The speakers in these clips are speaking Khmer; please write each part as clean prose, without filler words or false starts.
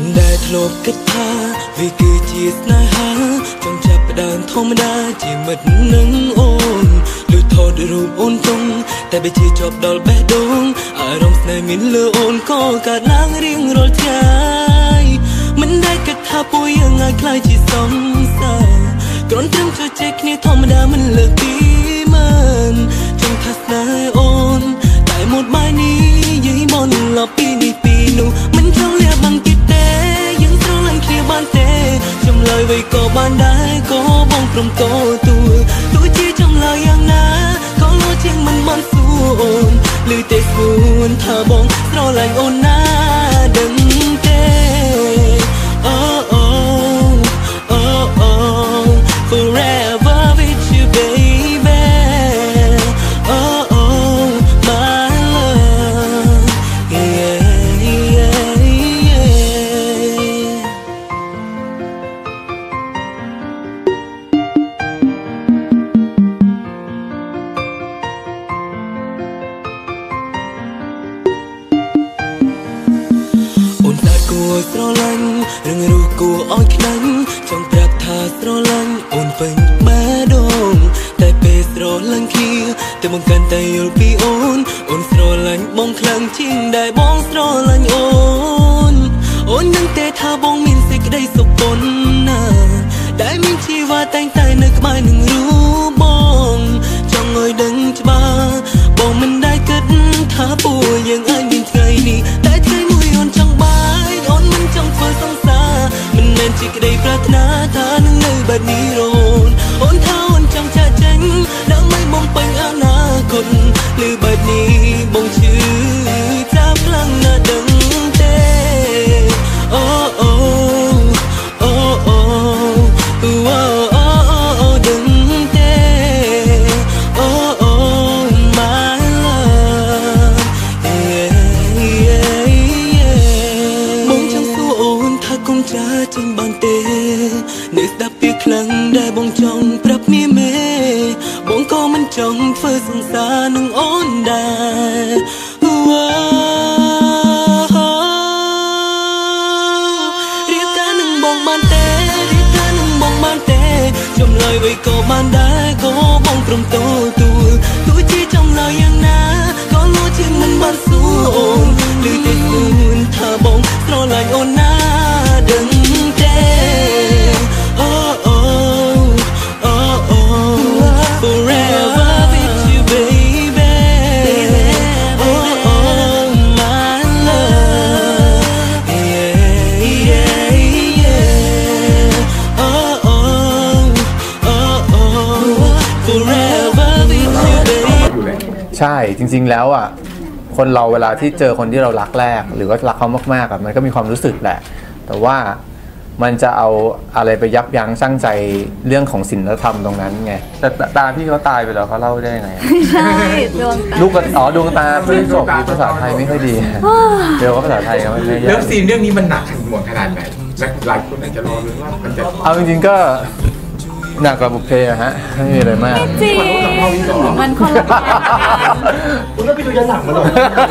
មិនដែលធ្លាប់គិតថាវាគឺជាស្នេហាចង់ចាប់ផ្ដើមធម្មតាជាមិត្តនឹងអូនលឺថតរូបអូនទុំតែបើជាជាប់ដល់បេះដូងអារម្មណ៍ស្នេហ៍មានលើអូនក៏កើតឡើងរៀងរាល់ថ្ងៃមិនដែលគិតថាពួកយើងអាចខ្លាយជាសង្សារគ្រាន់តែជួយចេះគ្នាធម្មតាមិនលើកពីមើលចង់ថាស្នេហ៍អូនតែមួយម៉ាយនេះយាយមកលប់ពីនេះពីនោះមិនចង់លះបង់ទៀតទេយើងស្រឡាញ់គ្នាបានទេចម្លើយអ្វីក៏បានដែរក៏បងព្រមតទូទោះជាចម្លើយយ៉ាងណាក៏លោជាងមិនបានសួរអូនឮតែស្ពួនថាបងស្រឡាញ់អូនណាដឹងទេអូអូ Forever with you baby oh oh my love yeah yeah yeah អូនតែគួរស្រឡាញ់រឿងរស់គួរឲ្យខ្លាញ់ចង់ប្រាប់ថាស្រឡាញ់អូនពេញបេះដូងតែពេលស្រឡាញ់គ្នាតែបងកាន់តែយល់ពីអូនស្រឡាញ់បងខ្លាំងជាងដែលបងស្រឡាញ់អូននឹងទេថាបងមានសេចក្តីសុខប៉ុណ្ណាដែលមានជីវ៉ាតែងតែនៅក្បែរនឹងរូបបងចង់ឲ្យដឹងច្បាស់បងមិនដែលគិតថាពួកយើងអាចមានថ្ងៃនេះតែថ្ងៃមួយអូនចង់បាយអូនមិនចង់ធ្វើសង្សារមិនមែនជាក្តីប្រាថ្នាថានឹងនៅបែបនេះរហូតអូនថាអូនចង់ចាក់ចេញដើម្បីបំពេញអនាគតឬបែបនេះបងឈឺចាប់ខ្លាំងណាស់ដឹងទេអូអូអូអូអូដឹងទេអូអូ my love yeah yeah yeah បងចង់សួរអូនថាកុំចាចេញបានទេនៅស្ដាប់ពីខ្លាំងដែលបងចង់ប្រាប់មាមេបងក៏មិនចង់ធ្វើសង្សារនឹងអូនដែររៀបការនឹងបងបានទេរៀបការនឹងបងបានទេចម្លើយអ្វីក៏បានដែរក៏បងព្រមទូទោះជាចម្លើយយ៉ាងណាក៏លោជាងមិនបានសួរអូនឮតែស្ពួនថាបងស្រឡាញ់អូនណាដឹងទេអូអូអូអូ Forever with you baby oh oh my love yeah yeah yeah oh oh oh oh Forever with you baby ใช่จริงๆแล้วอ่ะคนเราเวลาที่เจอคนที่เรารักแรกหรือว่ารักเขามากๆอ่ะมันก็มีความรู้สึกแหละแต่ว่ามันจะเอาอะไรไปยับยั้งชั่งใจเรื่องของศีลธรรมตรงนั้นไงแต่ตาพี่เขาตายไปแล้วเขาเล่าได้ไงใช่ดวงตาลูกดวงตาเพื่อนจบภาษาไทยไม่ค่อยดีเดี๋ยวก็ภาษาไทยก็ไม่ค่อยดีเรื่องซีนเรื่องนี้มันหนักถึงหมดขนาดไหนหลายคนอาจจะรอเลยว่ามันจะเอาจริงๆก็หนักกว่าบุพเพอะฮะไม่มีอะไรมากจริงมันคนละคุณก็ไปดูย้อนหลังมาหรอ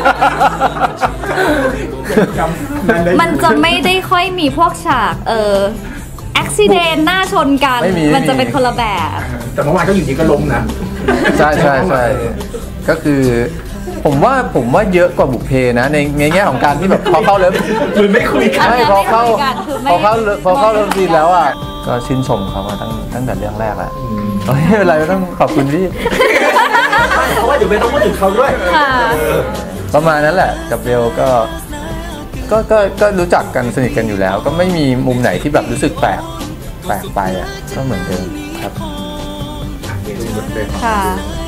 มันจะไม่ได้ค่อยมีพวกฉากอุบิเหตุหน้าชนกันมันจะเป็นคนละแบบแต่เมื่อวานก็อยู่ดีก็ล้มนะใช่ใช่ใช่ก็คือผมว่าเยอะกว่าบุพเพนะในแง่ของการที่แบบพอเข้าเลิฟคือไม่คุยกันไม่พอเข้าเลิฟซีนแล้วอ่ะก็ชื่นชมเขามาตั้งแต่เรื่องแรกอะไม่เป็นไรต้องขอบคุณพี่เพราะว่าเดี๋ยวไม่ต้องพูดถึงเขาด้วยประมาณนั้นแหละกับเบลก็รู้จักกันสนิทกันอยู่แล้วก็ไม่มีมุมไหนที่แบบรู้สึกแปลกไปอ่ะก็เหมือนเดิมครับค่ะ